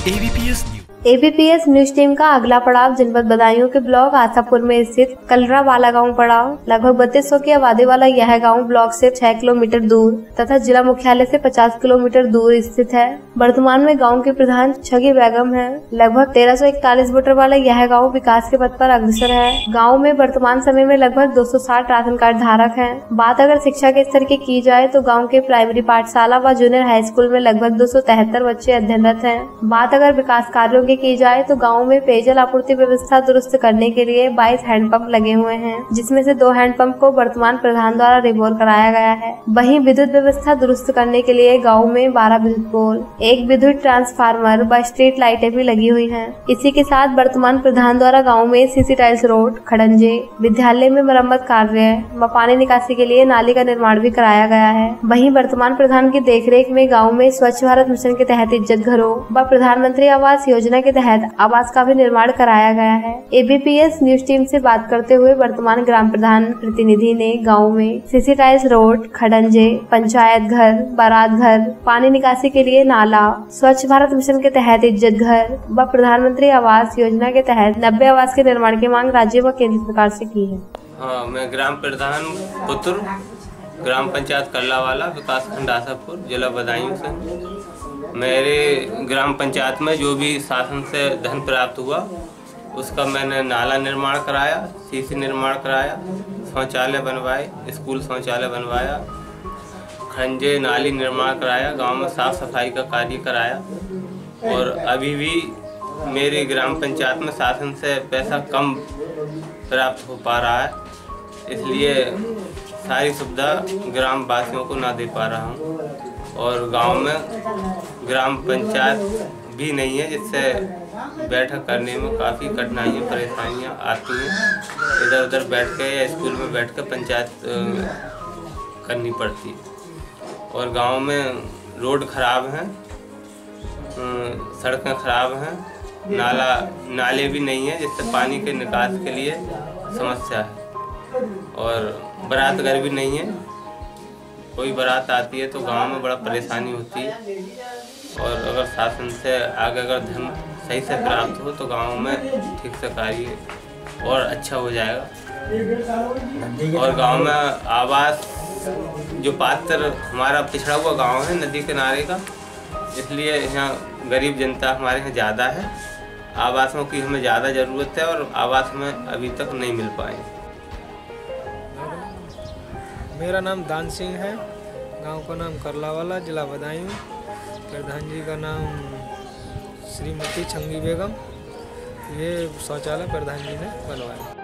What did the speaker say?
ABPS news team का अगला पड़ाव जनपद बदायूं के ब्लॉक आशापुर में स्थित कलरावाला गांव पड़ाव। लगभग 3200 की आबादी वाला यह गांव ब्लॉक से 6 किलोमीटर दूर तथा जिला मुख्यालय से 50 किलोमीटर दूर स्थित है। वर्तमान में गांव के प्रधान छगी बेगम है। लगभग 1341 वोटर वाला यह गांव विकास के पथ पर अग्रसर है। गाँव में वर्तमान समय में लगभग 260 राशन कार्ड धारक है। बात अगर शिक्षा के स्तर की जाए तो गाँव के प्राइमरी पाठशाला व जूनियर हाई स्कूल में लगभग 273 बच्चे अध्ययनरत है। बात अगर विकास कार्यों की जाए तो गांव में पेयजल आपूर्ति व्यवस्था दुरुस्त करने के लिए 22 हैंडपंप लगे हुए हैं, जिसमें से 2 हैंडपंप को वर्तमान प्रधान द्वारा रिवोर कराया गया है। वहीं विद्युत व्यवस्था दुरुस्त करने के लिए गांव में 12 विद्युत पोल, 1 विद्युत ट्रांसफार्मर व स्ट्रीट लाइटें भी लगी हुई हैं। इसी के साथ वर्तमान प्रधान द्वारा गाँव में सीसी टाइल्स रोड, खड़ंजे, विद्यालय में मरम्मत कार्य व पानी निकासी के लिए नाली का निर्माण भी कराया गया है। वहीं वर्तमान प्रधान की देखरेख में गाँव में स्वच्छ भारत मिशन के तहत इज्जत घरों व प्रधानमंत्री आवास योजना के तहत आवास का भी निर्माण कराया गया है। एबीपीएस न्यूज टीम से बात करते हुए वर्तमान ग्राम प्रधान प्रतिनिधि ने गांव में सीसी टाइल्स रोड, खड़ंजे, पंचायत घर, बारात घर, पानी निकासी के लिए नाला, स्वच्छ भारत मिशन के तहत इज्जत घर व प्रधानमंत्री आवास योजना के तहत 90 आवास के निर्माण की मांग राज्य व केंद्र सरकार से की है। मैं ग्राम प्रधान पुत्र ग्राम पंचायत कल्लावाला, विकास खंड आशापुर, जिला बदायूं से। मेरे ग्राम पंचायत में जो भी शासन से धन प्राप्त हुआ उसका मैंने नाला निर्माण कराया, सीसी निर्माण कराया, शौचालय बनवाए, स्कूल शौचालय बनवाया, खंजे नाली निर्माण कराया, गांव में साफ सफाई का कार्य कराया। और अभी भी मेरी ग्राम पंचायत में शासन से पैसा कम प्राप्त हो पा रहा है, इसलिए सारी सुविधा ग्राम वासियों को ना दे पा रहा हूँ। और गांव में ग्राम पंचायत भी नहीं है, जिससे बैठक करने में काफ़ी कठिनाइयाँ परेशानियाँ आती हैं। इधर उधर बैठ के या स्कूल में बैठ के पंचायत करनी पड़ती है। और गांव में रोड खराब हैं, सड़कें खराब हैं, नाले भी नहीं है, जिससे पानी के निकास के लिए समस्या है। और बारात घर भी नहीं है, कोई बारात आती है तो गांव में बड़ा परेशानी होती है। और अगर शासन से आगे अगर धन सही से प्राप्त हो तो गांव में ठीक से कार्य और अच्छा हो जाएगा। और गांव में आवास जो पात्र हमारा पिछड़ा हुआ गांव है नदी किनारे का, इसलिए यहाँ गरीब जनता हमारे यहाँ ज़्यादा है। आवासों की हमें ज़्यादा ज़रूरत है और आवास में अभी तक नहीं मिल पाए। मेरा नाम दान सिंह है, गांव का नाम करलावाला, जिला बदायूं। प्रधान जी का नाम श्रीमती छगी बेगम। ये शौचालय प्रधान जी ने बनवाया।